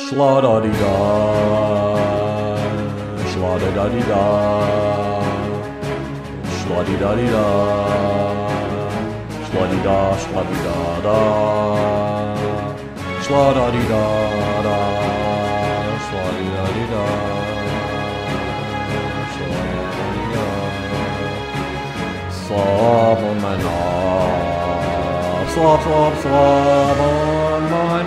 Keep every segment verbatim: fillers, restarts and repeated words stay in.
Shla da di da, shla da da di da, shla di da di da, shla di da, shla di da da, shla da di da da, shla di da di da, shla di da. Slav on my knob, slav, slav, slav on my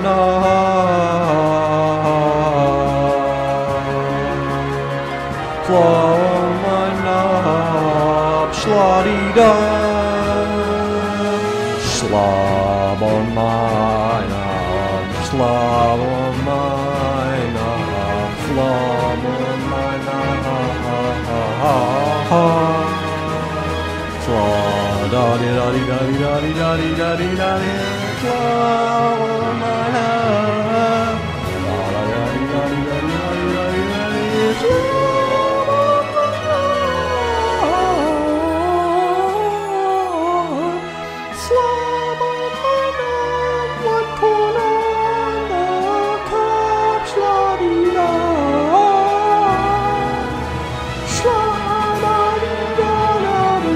knob, slav on my knob, shla-di-da, slav on my knob, slav on my knob, slav on my knob. Da di da di da di da di da di da di da di flower my love. Da da di da di da di da di da di da di slow on my love, one corner on the cup, shla-di-da, shla-da-di-da-da-di.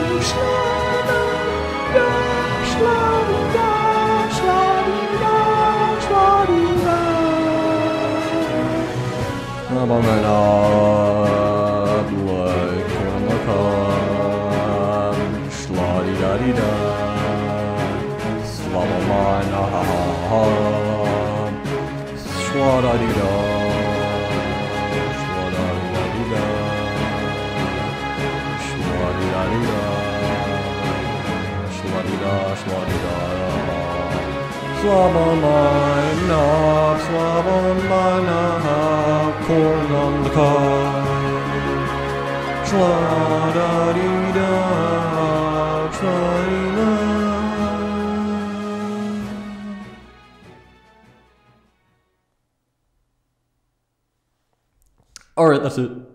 I'm on my knob, like on the cup, shla-di-da-di-da, slav on my knob, shla-da-di-da, shla-da-di-da-di-da, shla-di-da-di-da, shla-di-da, shla-di-da. Slav on my knob, slav on my knob, corn on the cob, shla-da-di-da, shla-di-da. Alright, that's it.